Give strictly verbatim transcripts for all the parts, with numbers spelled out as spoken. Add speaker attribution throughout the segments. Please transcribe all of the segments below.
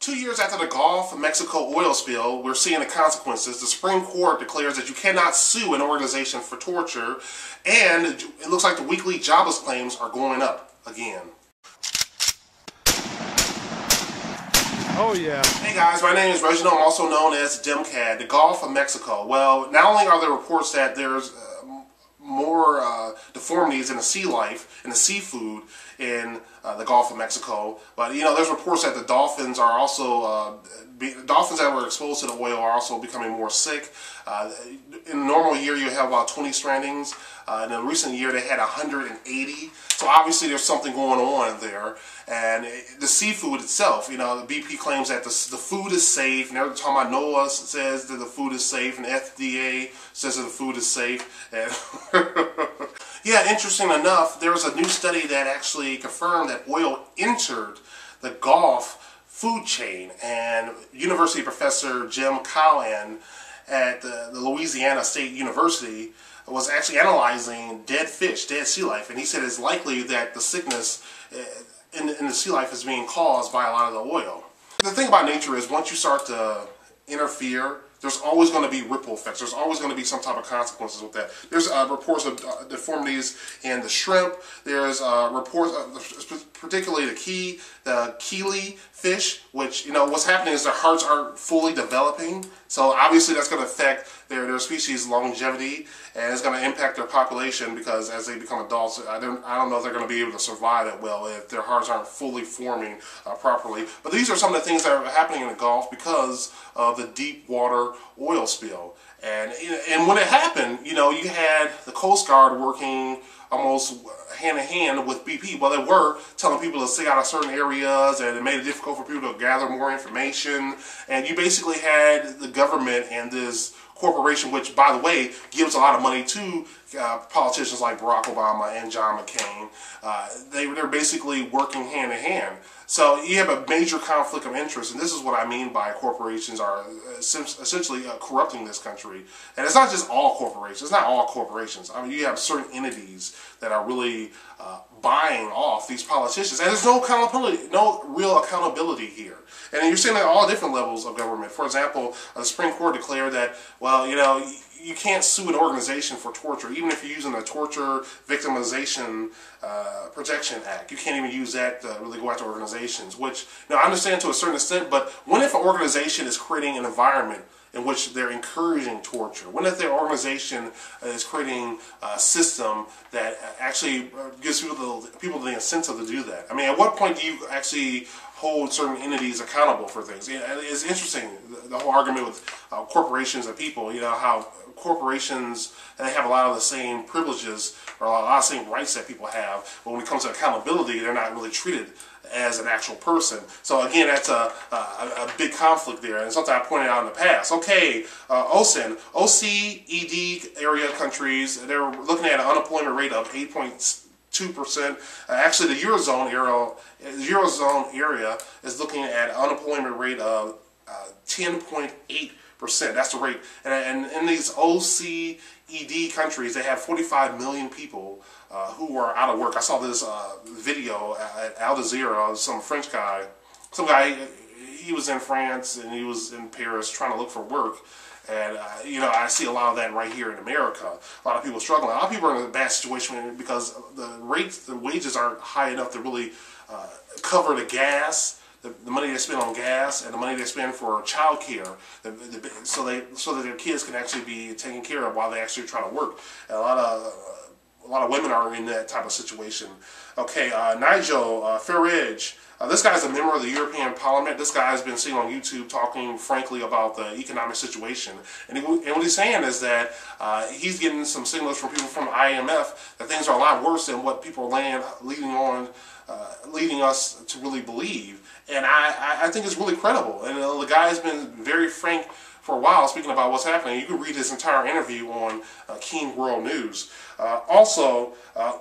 Speaker 1: Two years after the Gulf of Mexico oil spill, we're seeing the consequences. The Supreme Court declares that you cannot sue an organization for torture, and it looks like the weekly jobless claims are going up again.
Speaker 2: Oh yeah.
Speaker 1: Hey guys, my name is Reginald. I'm also known as Demcad. The Gulf of Mexico. Well, not only are there reports that there's uh, more uh, deformities in the sea life, in the seafood in uh, the Gulf of Mexico, but you know, there's reports that the dolphins are also, uh, be, dolphins that were exposed to the oil are also becoming more sick. Uh, in a normal year, you have about twenty strandings. Uh, in a recent year, they had one hundred eighty. So obviously, there's something going on there. And the seafood itself, you know, the B P claims that the, the food is safe. And every time I know us says that the food is safe, and the F D A says that the food is safe. And yeah, interesting enough, there was a new study that actually confirmed that oil entered the Gulf food chain. And University professor Jim Cowan at the, the Louisiana State University was actually analyzing dead fish, dead sea life, and he said it's likely that the sickness in, in the sea life is being caused by a lot of the oil. The thing about nature is once you start to interfere, there's always going to be ripple effects. There's always going to be some type of consequences with that. There's uh, reports of uh, deformities in the shrimp. There's uh, reports, of, particularly the key, the keely fish, which, you know, what's happening is their hearts aren't fully developing. So obviously that's going to affect their, their species' longevity, and it's going to impact their population because as they become adults, I don't, I don't know if they're going to be able to survive that well if their hearts aren't fully forming uh, properly. But these are some of the things that are happening in the Gulf because of the deep water oil spill. And, and when it happened, you know, you had the Coast Guard working almost hand in hand with B P. Well, they were telling people to stay out of certain areas, and it made it difficult for people to gather more information. And you basically had the government and this corporation, which, by the way, gives a lot of money to uh, politicians like Barack Obama and John McCain. Uh, they, they're basically working hand in hand. So you have a major conflict of interest, and this is what I mean by corporations are essentially uh, corrupting this country. And it's not just all corporations. It's not all corporations. I mean, you have certain entities that are really uh, buying off these politicians, and there's no accountability, no real accountability here. And you're seeing that at all different levels of government. For example, uh, the Supreme Court declared that, well, you know, you can't sue an organization for torture, even if you're using the Torture Victimization uh, Protection Act. You can't even use that to really go after organizations, which, now I understand to a certain extent, but what if an organization is creating an environment in which they're encouraging torture? What if their organization is creating a system that actually gives people the, people the incentive to do that? I mean, at what point do you actually hold certain entities accountable for things? It's interesting, the whole argument with uh, corporations and people, you know, how corporations, they have a lot of the same privileges or a lot of the same rights that people have, but when it comes to accountability, they're not really treated as an actual person. So again, that's a, a, a big conflict there, and something I pointed out in the past. Okay, uh, O C I N, O C E D area countries, they're looking at an unemployment rate of eight point two percent. Uh, actually, the Eurozone area, Eurozone area is looking at an unemployment rate of uh, ten point eight percent. That's the rate. And, and in these O C E D countries, they have forty-five million people uh, who are out of work. I saw this uh, video at Al Jazeera of some French guy. Some guy, he was in France and he was in Paris trying to look for work. And, uh, you know, I see a lot of that right here in America. A lot of people struggling. A lot of people are in a bad situation because the rates, the wages aren't high enough to really uh, cover the gas, the, the money they spend on gas, and the money they spend for child care, the, the, so they so that their kids can actually be taken care of while they actually try to work. And a lot of uh, a lot of women are in that type of situation. Okay, uh, Nigel uh, Farage. Uh, this guy's a member of the European Parliament. This guy's been seen on YouTube talking frankly about the economic situation. And, he, and what he's saying is that uh, he's getting some signals from people from the I M F that things are a lot worse than what people are laying, leading on, uh, leading us to really believe. And I, I think it's really credible. And uh, the guy's been very frank for a while speaking about what's happening. You can read his entire interview on uh, King World News. Uh, also, uh,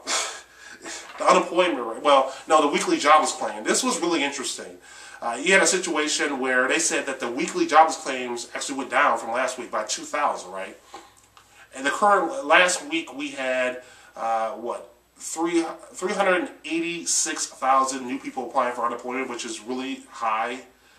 Speaker 1: the unemployment rate, well, no, the weekly jobless claim. This was really interesting. Uh, you had a situation where they said that the weekly jobless claims actually went down from last week by two thousand, right? And the current, last week we had, uh, what, three hundred eighty-six thousand new people applying for unemployment, which is really high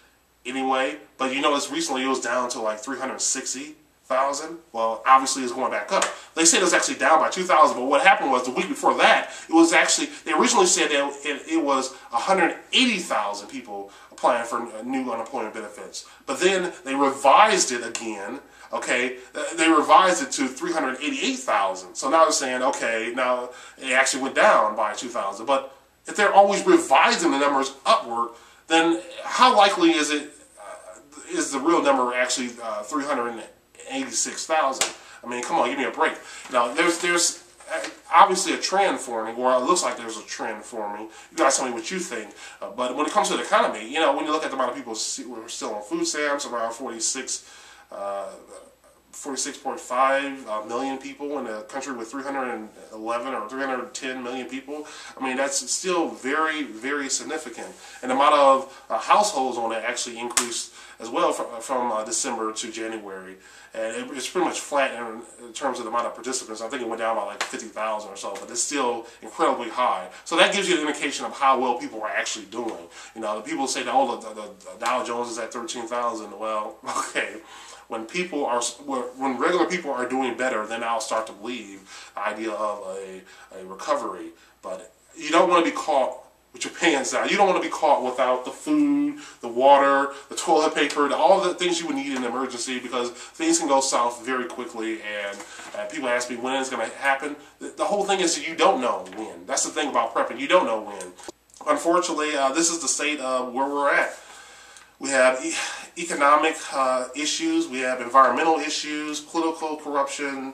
Speaker 1: anyway. But you notice recently it was down to like three hundred sixty thousand. Well, obviously it's going back up. They said it was actually down by two thousand, but what happened was the week before that, it was actually, they originally said that it, it was one hundred eighty thousand people applying for new unemployment benefits. But then they revised it again. Okay, they revised it to three hundred eighty-eight thousand. So now they're saying, okay, now it actually went down by two thousand. But if they're always revising the numbers upward, then how likely is it, uh, is the real number actually uh, three hundred eighty-six thousand? I mean, come on, give me a break. Now, there's there's obviously a trend forming, or it looks like there's a trend forming. You guys tell me what you think. Uh, but when it comes to the economy, you know, when you look at the amount of people who are still on food stamps, around forty-six, uh, forty-six point five uh, million people in a country with three hundred eleven or three hundred ten million people. I mean, that's still very, very significant. And the amount of uh, households on it actually increased as well from, from uh, December to January. And it, it's pretty much flat in, in terms of the amount of participants. I think it went down by like fifty thousand or so, but it's still incredibly high. So that gives you an indication of how well people are actually doing. You know, the people say that, oh, the, the, the Dow Jones is at thirteen thousand. Well, okay. When people are, when regular people are doing better, then I'll start to believe the idea of a, a recovery. But you don't want to be caught with your pants down. You don't want to be caught without the food, the water, the toilet paper, all the things you would need in an emergency, because things can go south very quickly. And uh, people ask me when it's going to happen. The, the whole thing is that you don't know when. That's the thing about prepping. You don't know when. Unfortunately, uh, this is the state of where we're at. We have e economic uh, issues, we have environmental issues, political corruption.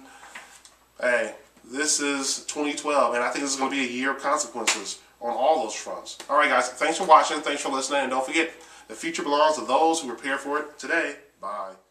Speaker 1: Hey, this is twenty twelve, and I think this is going to be a year of consequences on all those fronts. Alright guys, thanks for watching, thanks for listening, and don't forget, the future belongs to those who prepare for it today. Bye.